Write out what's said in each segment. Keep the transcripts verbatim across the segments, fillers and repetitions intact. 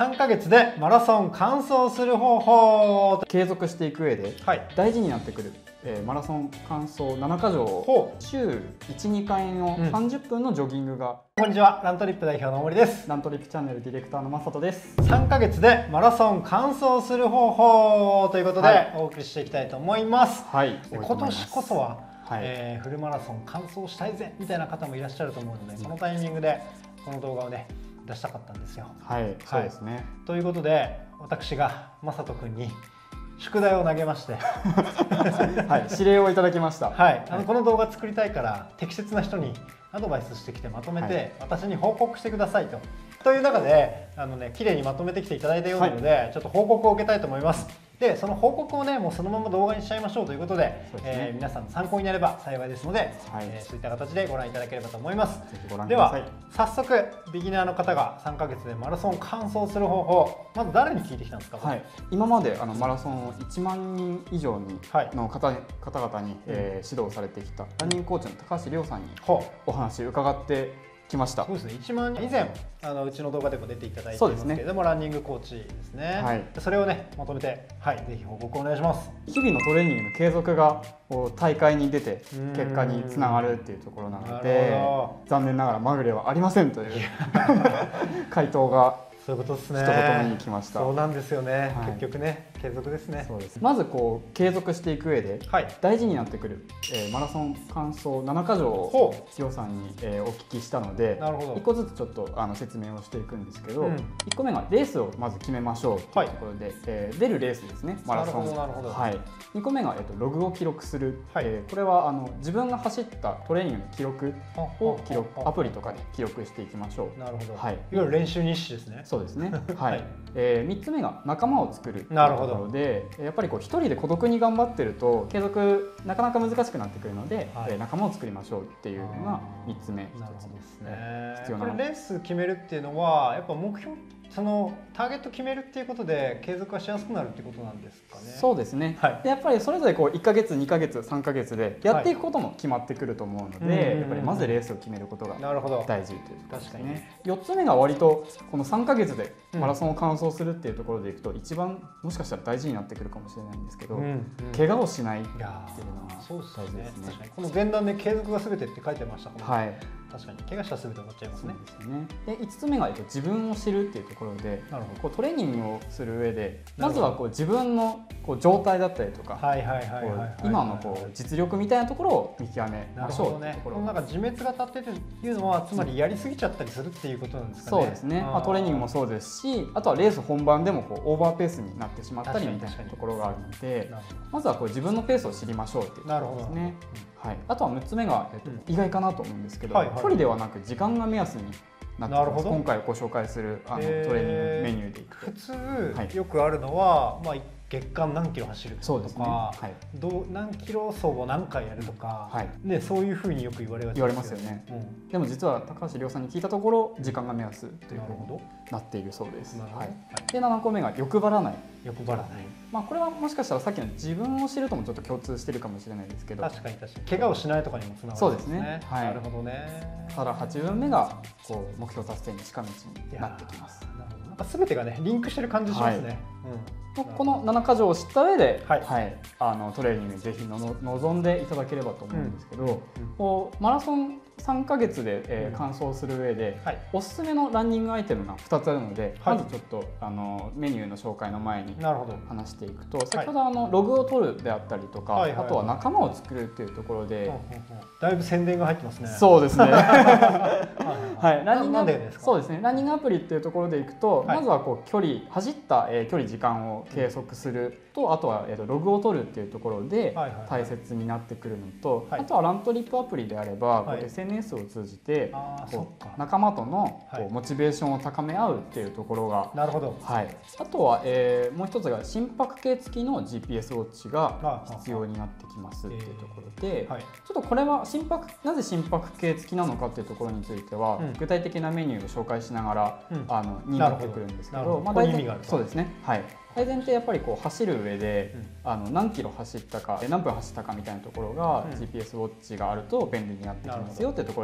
さんかげつでマラソン完走する方法。 継続していく上で大事になってくる、えー、マラソン完走ななか条を週いち、にかいのさんじゅっぷんのジョギングが、 うん、こんにちは、ラントリップ代表の大森です。 ラントリップチャンネルディレクターの正人です。 さんかげつでマラソン完走する方法ということでお送りしていきたいと思います。 はい、 今年こそは、 はい、 えー、フルマラソン完走したいぜみたいな方もいらっしゃると思うので、うん、このタイミングでこの動画をね出したかったんですよ。 はい、そうですね。 ということで私が正人君に宿題を投げましてはい、指令をいただきました。 はい、あのこの動画作りたいから適切な人にアドバイスしてきてまとめて、はい、私に報告してくださいと。という中であのね綺麗にまとめてきていただいたようなので、はい、ちょっと報告を受けたいと思います。でその報告をねもうそのまま動画にしちゃいましょうということで、ねえー、皆さんの参考になれば幸いですので、はい、えー、そういった形でご覧いただければと思います。 ぜひご覧ください。 では早速ビギナーの方がさんかげつでマラソン完走する方法、まず誰に聞いてきたんですか？ はい、今まであのマラソンをいちまんにん以上にの方、はい、方々に、えー、指導されてきたランニングコーチの高橋亮さんにお話伺ってきました。 そうですね、いちまんにん以前あのうちの動画でも出ていただいていますけれども、ね、ランニングコーチですね、はい、それをねまとめて、はい、ぜひ報告お願いします。 日々のトレーニングの継続が大会に出て結果につながるっていうところなので、残念ながらまぐれはありませんという回答がそういうことですね。 一言目に来ました。 そうなんですよね。はい、結局ね、継続ですね。 そうです。まずこう継続していく上で大事になってくる、えー、マラソン完走ななか条を亮さんに、えー、お聞きしたので、なるほど、いっこずつちょっとあの説明をしていくんですけど、うん、いっこめがレースをまず決めましょうというところで、はい、えー、出るレースですね、マラソン。なるほど。はい。にこめが、えっと、ログを記録する、はい、えー、これはあの自分が走ったトレーニングの記録を記録アプリとかで記録していきましょう。 なるほど。はい。いわゆる練習日誌ですね。 そうですね。はい。はい、えー、みっつめが仲間を作るというところで、やっぱりこう一人で孤独に頑張ってると継続なかなか難しくなってくるので、はい、仲間を作りましょうっていうのがみっつめ、ひとつですね。必要なこれレース決めるっていうのはやっぱ目標、そのターゲット決めるっていうことで継続がしやすくなるっていうことなんですかね。 そうですね、はい、でやっぱりそれぞれこういっかげつにかげつさんかげつでやっていくことも決まってくると思うので、はい、やっぱりまずレースを決めることが大事ということですね。よっつめが割とこのさんかげつでマラソンを完走するっていうところでいくと一番もしかしたら大事になってくるかもしれないんですけど、うんうん、怪我をしないっていうのが大事ですね。 この前段で継続が全てって書いてましたもんね。 はい、 確かに怪我したら全て終わっちゃいますね。 そうですね。でいつつめが、えっと、自分を知るっていうところで、なるほど、こうトレーニングをする上でまずはこう自分のこう状態だったりとか今のこう実力みたいなところを見極めましょうっていうところ。 なんか自滅が立ってていうのはつまりやりすぎちゃったりするっていうことなんですかね。 そうですね。まあ、トレーニングもそうですし、あとはレース本番でもこうオーバーペースになってしまったりみたいなところがあるので、まずはこう自分のペースを知りましょうっていうところですね。はい、あとはむっつめが、えっと、意外かなと思うんですけど、はいはい、距離ではなく時間が目安になってます。今回ご紹介するあのトレーニングメニューでいくと、 普通、はい、よくあるのは、まあ、月間何キロ走るとか、そうですね、はい、どう何キロ走を何回やるとか、はい、ね、そういうふうによく言われがちですよね。 言われますよね、うん、でも実は高橋亮さんに聞いたところ時間が目安というふうになっているそうです。はい、でななこめが欲張らない。 欲張らない、 まあ、これはもしかしたらさっきの自分を知るともちょっと共通してるかもしれないですけど、 確かに確かに怪我をしないとかにもつながるんですね。そうですね、はい、なるほどね。 ただはちぶんめがこう目標達成に近道になってきます。 なんか全てがねリンクしてる感じしますね。 はい、うん、このななか条を知った上で、はいはい、あのトレーニングにぜひのの望んでいただければと思うんですけど、うんうん、こうマラソンさんかげつで、えー、完走する上で、はい、おすすめのランニングアイテムがふたつあるので、はい、まずちょっとあのメニューの紹介の前に話していくと、先ほどあのログを取るであったりとか、はい、あとは仲間を作るっていうところで、 だいぶ宣伝が入ってますね。 そうですね。はい、ランニングなんでですか？ そうですね。ランニングアプリっていうところでいくと、はい、まずはこう距離走った、えー、距離時間を計測すると、あとは、えー、とログを取るっていうところで大切になってくるのと、あとはラントリップアプリであれば、はい、エスエヌエス を通じてこう仲間とのこうモチベーションを高め合うっていうところが、 なるほど、 はい、あとは、えー、もう一つが心拍計付きの ジーピーエス ウォッチが必要になってきますっていうところで、はい、ちょっとこれは心拍なぜ心拍計付きなのかっていうところについては、うん、具体的なメニューを紹介しながら、うん、あのになってくるんですけど、まあ大体そうですね、はい。大前提やっぱりこう走る上で、うん、あの何キロ走ったか何分走ったかみたいなところが、うん、ジーピーエス ウォッチがあると便利になってきますよっていうところで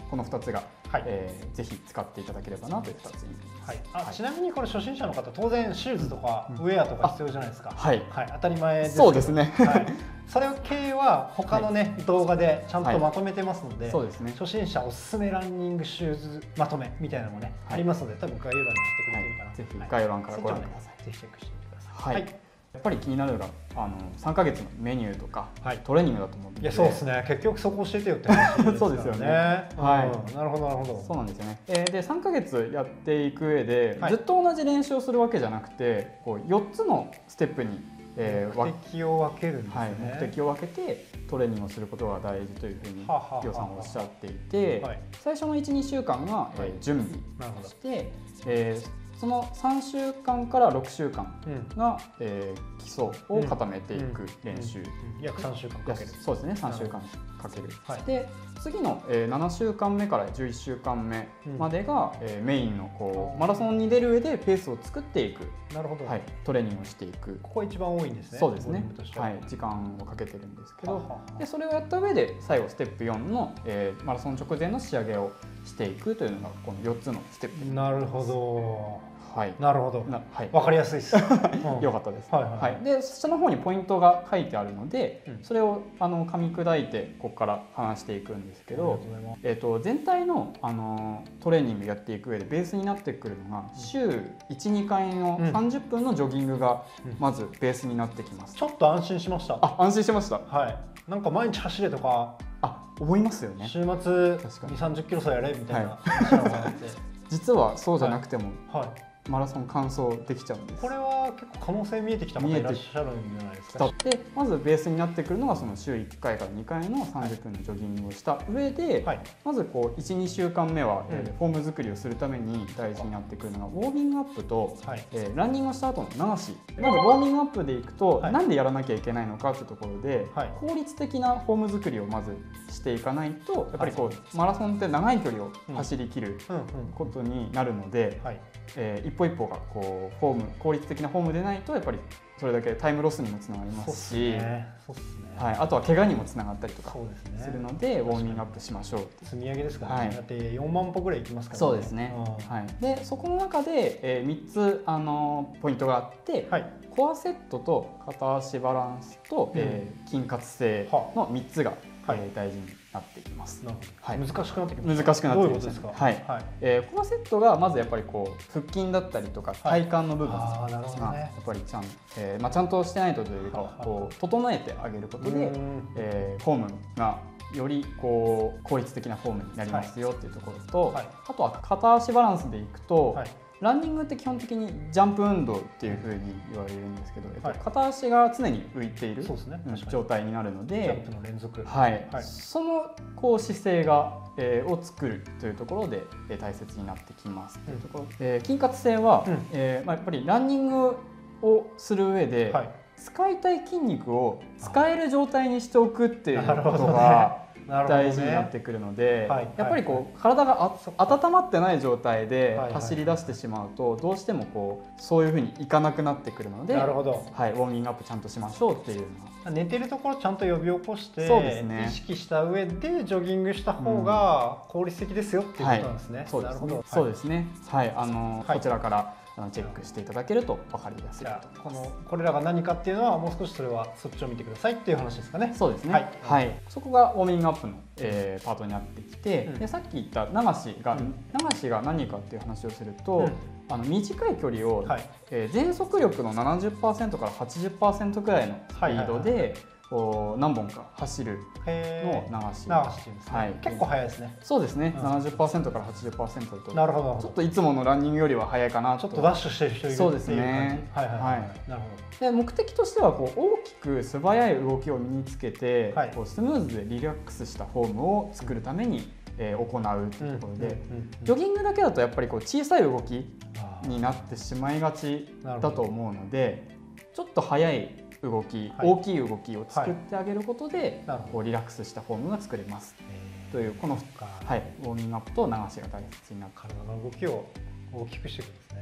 このふたつが、はい、えー、ぜひ使っていただければなというふたつに、 はい、あ、はい、ちなみにこれ初心者の方当然シューズとかウェアとか必要じゃないですか、はい、はい、当たり前ですけど、 そうですね、 はい、それ系は他のね、はい、動画でちゃんとまとめてますので、はい、 そうですね、 初心者おすすめランニングシューズまとめみたいなのもね、はい、ありますので多分概要欄に貼ってくれてるかな、はい、 ぜひ概要欄からご覧ください、 ね、ぜひチェックしてみてください。 はい、はい、やっぱり気になるのがあのさんかげつのメニューとか、はい、トレーニングだと思うんで、 いやそうですね、結局そこ教えてよって話ですからね。 そうですよね、 はい、なるほどなるほど、 そうなんですよね。えー、でさんかげつやっていく上で、はい、ずっと同じ練習をするわけじゃなくて、こうよっつのステップに、 えー、目的を分けるんですね、はい、 目的を分けてトレーニングをすることが大事というふうにリオさんはおっしゃっていて、はい、最初のいち、にしゅうかんが、はい、えー、準備して、えーそのさんしゅうかんからろくしゅうかんが、うん、えー、基礎を固めていく練習、うんうんうん、約さんしゅうかんかける、 そうですね、さんしゅうかんかける、はい、で次の、えー、ななしゅうかんめからじゅういっしゅうかんめまでが、うん、えー、メインのこうマラソンに出る上でペースを作っていく、 なるほど、 はい、トレーニングをしていく、 ここが一番多いんですね。 そうですね、はい、時間をかけてるんですけど、はははでそれをやった上で最後ステップよんの、えー、マラソン直前の仕上げをしていくというのがこのよっつのステップ。 なるほど、 はい、 なるほど、はい、分かりやすいです。 よかったです。はいはいはい、で下の方にポイントが書いてあるので、うん、それをあの噛み砕いてここから話していくんですけど、えー、と全体の、あのトレーニングやっていく上でベースになってくるのが、週いち、にかいのさんじゅっぷんのジョギングがまずベースになってきます。 うん、ちょっと安心しました。 あ、安心しました。はい。 なんか毎日走れとか、 あ、思いますよね。 週末に、さんじゅっキロさえやれみたいな話なのかなって。 実はそうじゃなくても。 はいはい、 マラソン完走できちゃうんです。 これは結構可能性見えてきた方いらっしゃるんじゃないですか。 でまずベースになってくるのがその週いっかいからにかいのさんじゅっぷんのジョギングをした上で、はい、まずこういち、にしゅうかんめは、うん、えー、フォーム作りをするために大事になってくるのがウォーミングアップと、はい、えー、ランニングをした後の流し。まずウォーミングアップでいくと、はい、なんでやらなきゃいけないのかというところで、はい、効率的なフォーム作りをまずしていかないと、やっぱりこう、はい、マラソンって長い距離を走り切ることになるので、はい、えー、一歩一歩がこうフォーム効率的なフォームでないとやっぱりそれだけタイムロスにもつながりますし、はい、あとは怪我にもつながったりとかするのでウォーミングアップしましょう。 積み上げですからね、はい、だってよんまん歩ぐらいいきますからね。 そうですね、はい、でそこの中で、えー、みっつあのポイントがあって、はい、コアセットと片足バランスと、うん、えー、筋活性のみっつが、はい、えー、大事になってきます。 はい、難しくなってきます。 難しくなってきます。 どういうことですか。はい。はい、えー、コアセットがまずやっぱりこう腹筋だったりとか体幹の部分が、やっぱりちゃん、えー、まあちゃんとしてないとというかこう整えてあげることで、えー、フォームがよりこう効率的なフォームになりますよっていうところと、はい、あとは片足バランスでいくと。はい、ランニングって基本的にジャンプ運動っていうふうに言われるんですけど、はい、片足が常に浮いている、そうですね、状態になるので、 ジャンプの連続、 はいはい、そのこう姿勢が、えー、を作るというところで、えー、大切になってきます。というところ、えー、筋活性は、うん、えーまあ、やっぱりランニングをする上で、はい、使いたい筋肉を使える状態にしておくっていうことが大事になってくるので、やっぱりこう体が温まってない状態で走り出してしまうとどうしてもこうそういうふうにいかなくなってくるので、なるほど、はい、ウォーミングアップちゃんとしましょうっていうのは、 寝てるところちゃんと呼び起こして、そうですね、意識した上でジョギングした方が効率的ですよっていうことなんですね。はい、 そうですね。そうですね。はい、あの、はい、こちらからチェックしていただけると分かりやすいと思います。 このこれらが何かっていうのはもう少しそれはそっちを見てくださいっていう話ですかね。 そうですね。はい。はい、そこがウォーミングアップの、えー、パートになってきて、うん、でさっき言った流しが、うん、流しが何かっていう話をすると、うん、あの短い距離を、はい、えー、全速力の ななじゅっパーセント から はちじゅっパーセント くらいのスピードでこう何本か走るの流し、 流しですね、はい、結構速いですね。 そうですね、うん、ななじゅっパーセント から はちじゅっパーセント と、なるほど、ちょっといつものランニングよりは速いかなと。 ちょっとダッシュしてる人いるっていう感じ。そうですね、はいはいはい、はい、なるほど。で目的としてはこう大きく素早い動きを身につけて、はい、こうスムーズでリラックスしたフォームを作るために、えー、行うというところで、ジョギングだけだとやっぱりこう小さい動きになってしまいがちだと思うので、ちょっと速い動き、はい、大きい動きを作ってあげることで、はい、こうリラックスしたフォームが作れますというこの、はい、ウォーミングアップと流しが大切になって、 体の動きを大きくしていくんですね。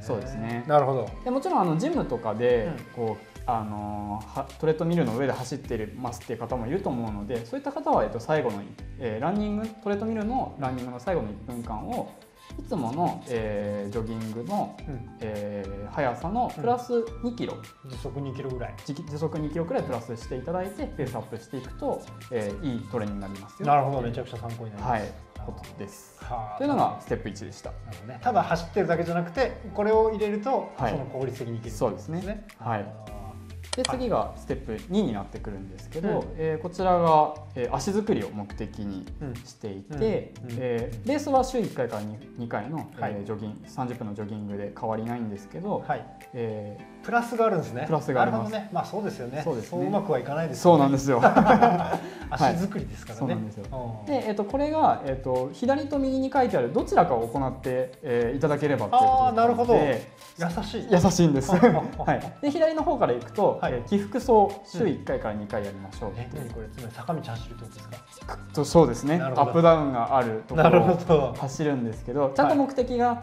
そうですね。 なるほど。 でもちろんあのジムとかでこう、うん、あのトレッドミルの上で走ってますっていう方もいると思うので、そういった方はえっと最後の、えー、ランニングトレッドミルのランニングの最後のいっぷんかんをいつもの、えー、ジョギングの、うんえー、速さのプラスにキロ、 うん、時速にキロぐらい時速にキロくらいプラスしていただいてペースアップしていくと、えー、いいトレーニングになりますよ。 なるほど、めちゃくちゃ参考になります。 はい、ことです。というのがステップいちでした。なるほどね、 ただ走ってるだけじゃなくてこれを入れると、はい、その効率的にいける、ね、 そうですね。はい。で次がステップにになってくるんですけど、うんえー、こちらが、えー、足作りを目的にしていて、うんうんえー、レースは週いっかいから に, にかいの、はいえー、ジョギンさんじゅっぷんのジョギングで変わりないんですけど、はいえー、プラスがあるんですね。 プラスがあります。 なるほどね。まあそうですよね。 そうですね。 そううまくはいかないですよね。そうなんですよ。 足作りですからね。そうなんですよ。 で、えー、とこれが、えー、と左と右に書いてあるどちらかを行って、えー、いただければということで。ああ、 なるほど。優しい。 優しいんです。はい。で左の方からいくと、はい、起伏走週いっかいからにかいやりましょう。 え、これつまり坂道走るってことですか？ とそうですね。アップダウンがあるところを走るんですけど、ちゃんと目的があって、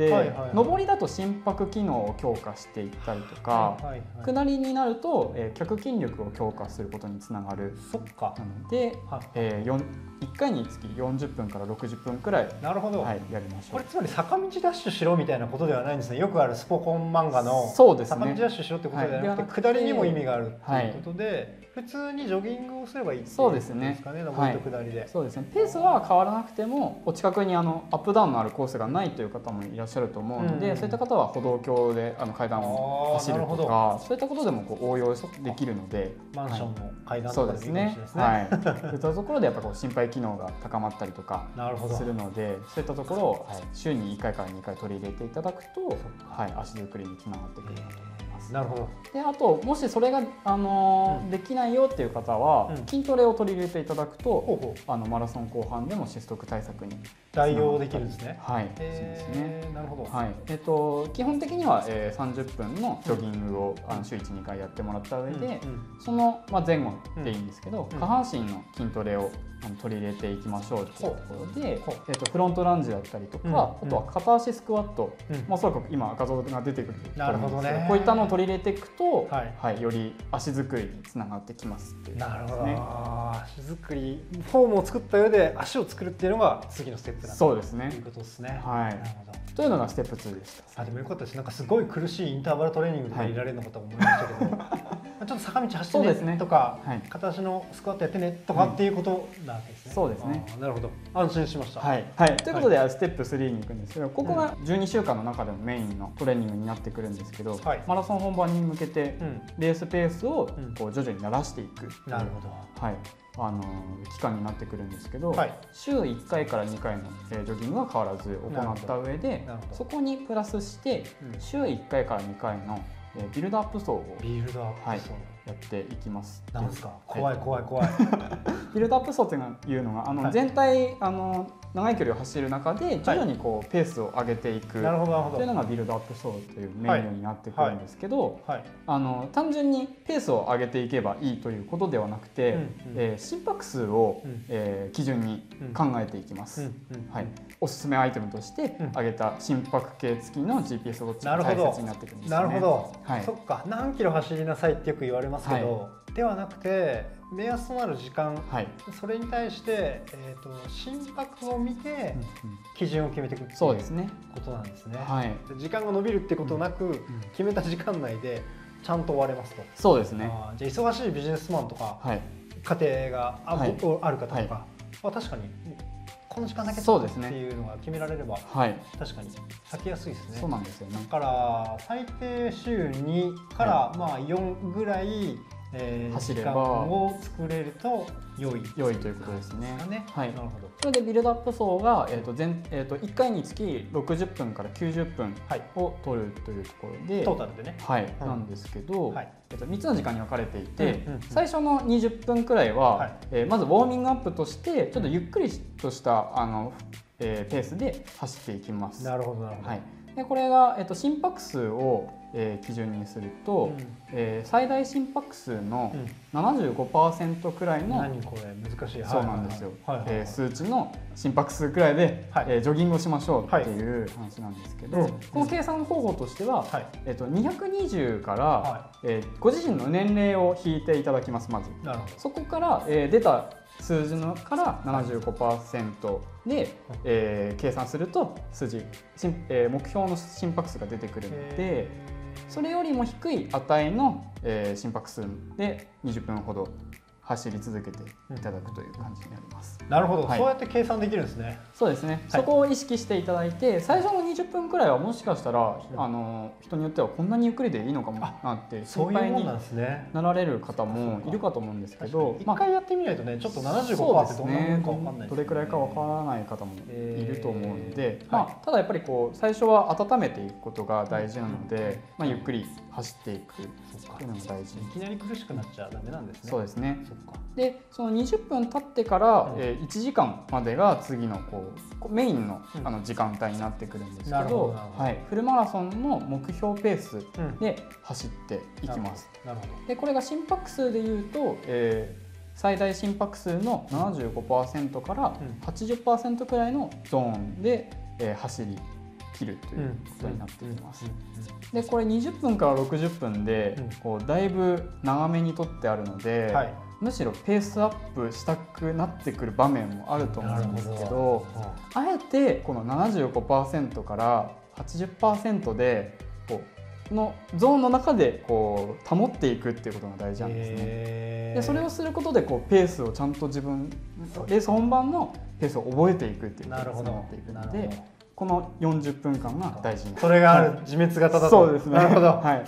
はいはいはい、上りだと心拍機能を強化していったりとか、はいはいはい、下りになると、えー、脚筋力を強化することにつながる。 そっか。 なので、はいえー、いっかいにつきよんじゅっぷんからろくじゅっぷんくらい、 なるほど、 はい、やりましょう。 これつまり坂道ダッシュしろみたいなことではないんですね。よくあるスポコン漫画のそうですね、 坂道ダッシュしろってことではなくて、はい、下りにも意味があるということで、はい、普通にジョギングをすればいいっていうことですかね。上りと下りで、はい、 そうですね。ペースは変わらなくてもお近くにあのアップダウンのあるコースがないという方もいらっしゃると思うので、うん、そういった方は歩道橋であの階段を走るとか、そういったことでもこう応用できるので、 マンションの階段とかでいいかもしれないですね。 はい、そういったところでやっぱこう心肺機能が高まったりとかするので、そういったところを、はい、週にいっかいからにかい取り入れていただくと、はい、足作りにつながってくると思います。 なるほど。 であともしそれが、あのーうん、できないよっていう方は、うん、筋トレを取り入れていただくと、ほうほう、あのマラソン後半でも失速対策に代用できるんですね。 はい、そうですね。 なるほど。 はい、えっと基本的には、えー、さんじゅっぷんのジョギングを、うん、あの週いち、にかいやってもらった上で、うんうん、その、まあ、前後でいいんですけど、うん、下半身の筋トレをあの取り入れていきましょうというところで、えっとフロントランジだったりとか、うん、あとは片足スクワット、うん、まあおそらく今画像が出てくると思うんですけど、なるほどね、こういったのを取り入れていくと、はいはい、より足作りにつながってきますっていうことですね。なるほど。足作り、フォームを作った上で足を作るっていうのが次のステップなんだそうですね。 ということですね。 はい。なるほど。というのがステップツーでした。 あ、でもよかったです。なんかすごい苦しいインターバルトレーニングとか入れられるのかと思いましたけど、はい、ちょっと坂道走ってねとか、ね、はい、片足のスクワットやってねとかっていうことなわけですね。 そうですね。 なるほど。安心しました。 はい。はい。ということで、はい、ステップスリーに行くんですけど、ここがじゅうにしゅうかんの中でもメインのトレーニングになってくるんですけど、はい、マラソン本番に向けてレースペースをこう徐々に慣らしていく。 うん、なるほど。はい。 あの期間になってくるんですけど、はい、週いっかいからにかいのジョギングは変わらず行った上で、そこにプラスして週いっかいからにかいのビルドアップ走をビルドアップ走、 はい、やっていきます。 なんですか？怖い怖い怖い。 ビルドアップ走っていうのがあの、はい、全体あの長い距離を走る中で徐々にこうペースを上げていくというのがビルドアップ走というメニューになってくるんですけど、あの単純にペースを上げていけばいいということではなくて、うんうん、えー、心拍数を、うん、えー、基準に考えていきます。はい、おすすめアイテムとして挙げた心拍計付きの ジーピーエス ウォッチが大切になってくるんですね。 なるほど。はい、そっか、何キロ走りなさいってよく言われますけど、はい、ではなくて目安となる時間、はい、それに対して、えーと、心拍を見て基準を決めていくっていうことなんですね。はい、時間が伸びるってことなく、うんうん、決めた時間内でちゃんと終われますと。 そうですね。 あ、じゃあ忙しいビジネスマンとか、はい、家庭が あ,、はい、ある方とか、はい、まあ、確かにこの時間だけっていうのが決められれば、はい、確かに避けやすいですね。 そうなんですよね。 だから最低週にからまあよんぐらい、えー、走れば時間を作れると良い良いということですね。 はい、なるほど。 それでビルドアップ走が、えーと全えー、といっかいにつきろくじゅっぷんからきゅうじゅっぷんを取るというところで、 トータルでね、 はい、うん、なんですけど、はい、えー、とみっつの時間に分かれていて、うんうんうん、最初のにじゅっぷんくらいは、はい、えー、まずウォーミングアップとしてちょっとゆっくりとしたあの、えー、ペースで走っていきます。 なるほどなるほど。 はい、 でこれが、えっと、心拍数を、えー、基準にすると、うん、えー、最大心拍数の ななじゅうごパーセント くらいの、 何これ難しい、 そうなんですよ、数値の心拍数くらいで、はい、えー、ジョギングをしましょうっていう話なんですけど、はい、この計算方法としては、はい、えー、とにひゃくにじゅうから、はい、えー、ご自身の年齢を引いていただきます。まずなるほど。そこから、えー、出た数字のから ななじゅうごパーセント で、えー、計算すると数字、えー、目標の心拍数が出てくるので、それよりも低い値の、えー、心拍数でにじゅっぷんほど走り続けていただくという感じになります。 なるほど、はい、そうやって計算できるんですね。 そうですね、はい、そこを意識していただいて、最初のにじゅっぷんくらいはもしかしたら、うん、あの人によってはこんなにゆっくりでいいのかもなって心配になられる方もいるかと思うんですけど、 一回やってみないとね、ちょっと ななじゅうごパーセント ってどんなものか分かんないですね。 どれくらいか分からない方もいると思うので、えーまあはい、ただやっぱりこう最初は温めていくことが大事なので、まあ、ゆっくり走っていくというのが大事。 いきなり苦しくなっちゃダメなんですね。 そうですね。そっか。でそのにじゅっぷん経ってから、うん、えー、いちじかんまでが次のこうメイン の, あの時間帯になってくるんですけど、はい、フルマラソンの目標ペースで走っていきます。なるほど。でこれが心拍数でいうと、えー、最大心拍数の ななじゅうごパーセント から はちじゅっパーセント くらいのゾーンで、えー、走り切るということになってきます。でこれにじゅっぷんからろくじゅっぷんでこうだいぶ長めにとってあるので、はい、むしろペースアップしたくなってくる場面もあると思うんですけど、あえてこの ななじゅうごパーセント から はちじゅっパーセント でこうのゾーンの中でこう保っていくっていうことが大事なんですね。でそれをすることでこうペースをちゃんと自分レース本番のペースを覚えていくっていうことになっていくので、このよんじゅっぷんかんが大事に。 それがある、はい、自滅型だと。 そうですね。 なるほど。 はい。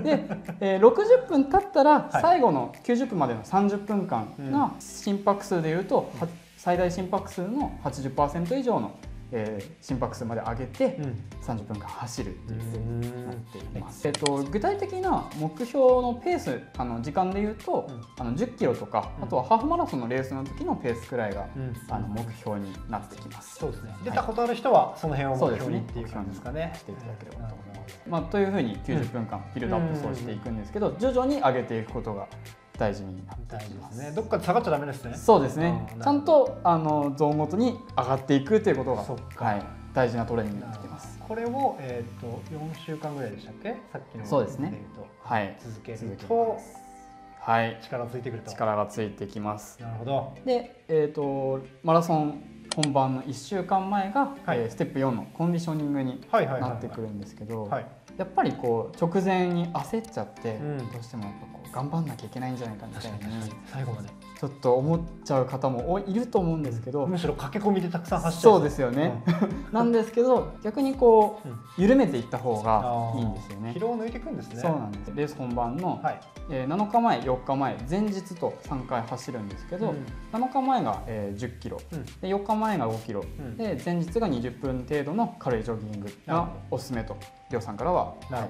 で、えー、ろくじゅっぷん経ったら、はい、最後のきゅうじゅっぷんまでのさんじゅっぷんかんが心拍数でいうと、うん、最大心拍数の はちじゅっパーセント 以上の、えー、心拍数まで上げて、うん、さんじゅっぷんかん走るっていうふうになっています。えっと、具体的な目標のペース、あの時間でいうと、うん、あのじゅっキロとか、あとはハーフマラソンのレースの時のペースくらいが、うん、あの目標になってきます。 そうですね。出たことある人はその辺を目標にっていう感じですかね。 していただければと思います。まあ、というふうにきゅうじゅっぷんかんビルドアップをしていくんですけど、徐々に上げていくことが大事になってきます。 ね、どっかで下がっちゃダメですね。 そうですね。ちゃんとあのゾーンごとに上がっていくということが、はい、大事なトレーニングになってきます。 これをえっ、ー、とよんしゅうかんぐらいでしたっけ？さっきのそうですね。 はい、続けると、 はい、 力がついてくると。 力がついてきます。 なるほど。 で、えっ、ー、とマラソン本番のいっしゅうかんまえが、はい、えー、ステップよんのコンディショニングになってくるんですけど、やっぱりこう直前に焦っちゃって、うん、どうしてもやっぱこう頑張んなきゃいけないんじゃないかみたいに最後までちょっと思っちゃう方もいると思うんですけど、 むしろ駆け込みでたくさん走っちゃう。 そうですよね、うん、なんですけど逆にこう緩めていった方がいいんですよね。 疲労を抜いていくんですね。 そうなんです。レース本番の、はい、えー、なのかまえよっかまえ前日とさんかい走るんですけど、うん、なのかまえが、えー、じゅっキロ、うん、でよっかまえがごキロ、うん、で前日がにじゅっぷん程度の軽いジョギングがおすすめとりょうさんからは、はい、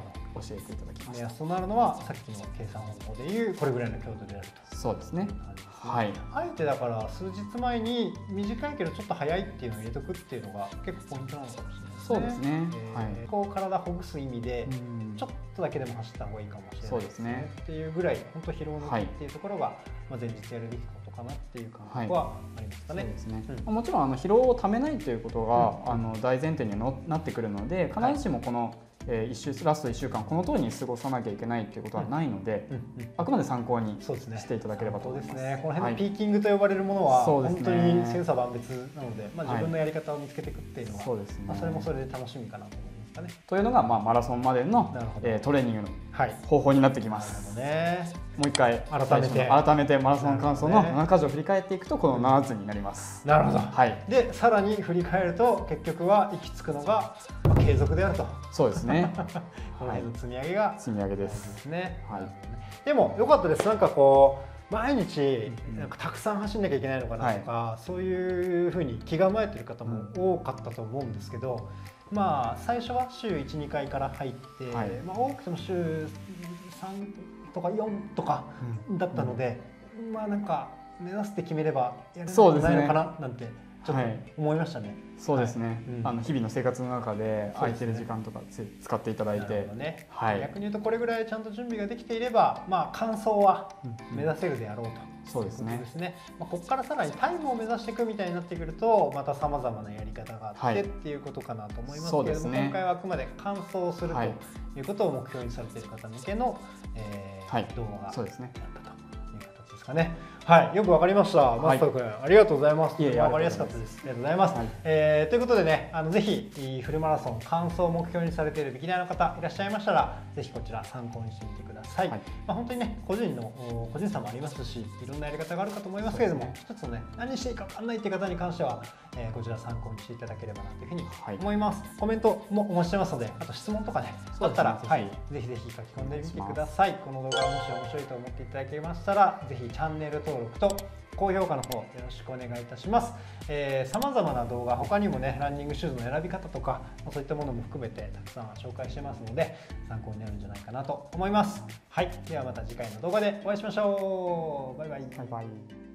教えていただきました。 目安となるのはさっきの計算方法でいうこれぐらいの強度であると。 そうですね。はい、 あえてだから数日前に短いけどちょっと早いっていうのを入れとくっていうのが結構ポイントなのかもしれないですね。 そうですね、 えーはい、こう体ほぐす意味でちょっとだけでも走った方がいいかもしれないですね。そうですねっていうぐらい本当疲労抜きっていうところが、はい、まあ前日やるべきことかなっていう感覚はありますかね。 そうですね、うん、もちろんあの疲労をためないということが、うん、あの大前提になってくるので、必ずしもこの、はい、えー、一週ラストいっしゅうかんこの通りに過ごさなきゃいけないということはないので、うんうんうん、あくまで参考にしていただければと思います。 そうですね。この辺のピーキングと呼ばれるものは、はい、本当に千差万別なので、まあ、自分のやり方を見つけていくっていうのは、はい、まあ、それもそれで楽しみかなと思いますかね。 というのが、まあ、マラソンまでの、えー、トレーニングの方法になってきます。 はい、なるほどね。 もう一回改めて改めてマラソン完走のななかじょうを振り返っていくとこのななつになります。 なるほど。はい。でさらに振り返ると結局は行き着くのが、まあ、継続であると。 そうですね。 この辺の積み上げが積み上げです。 ですね。はい。でも良かったです。なんかこう毎日なんかたくさん走んなきゃいけないのかなとか、はい、そういうふうに気構えてる方も多かったと思うんですけど、まあ最初は週いち、にかいから入って、はい、まあ多くても週さんとかよんとかだったので、うんうん、まあなんか目指して決めればやれるんじゃないのかななんてちょっちょっと思いましたね。はい、 そうですね、はい、あの日々の生活の中で空いてる時間とか使っていただいて、 ね、はい、逆に言うとこれぐらいちゃんと準備ができていれば、まあ、完走は目指せるであろうと。 そうですね。 ですね。まあ、ここからさらにタイムを目指していくみたいになってくると、またさまざまなやり方があって、はい、っていうことかなと思いますけれども、ね、今回はあくまで完走するということを目標にされている方向けの、えーはい、動画があったという形ですかね。はい、よくわかりました。マスター君、ありがとうございます。わかりやすかったです。ありがとうございます。はい、えー、ということでね、あのぜひフルマラソン完走を目標にされているビギナーの方いらっしゃいましたら、ぜひこちら参考にしてみてください。はい、まあ本当にね、個人の個人差もありますし、いろんなやり方があるかと思いますけれども、一つね、何していいかわかんないっていう方に関しては、えー、こちら参考にしていただければなというふうに思います。はい、コメントもお待ちしてますので、あと質問とかね、あったら、はい、ぜひぜひ書き込んでみてください。この動画がもし面白いと思っていただけましたら、ぜひチャンネル登録と高評価の方よろしくお願いいたします。さまざまな動画、他にもね、ランニングシューズの選び方とか、そういったものも含めてたくさん紹介してますので、参考になるんじゃないかなと思います。はい、ではまた次回の動画でお会いしましょう。バイバイ。 バイバイ。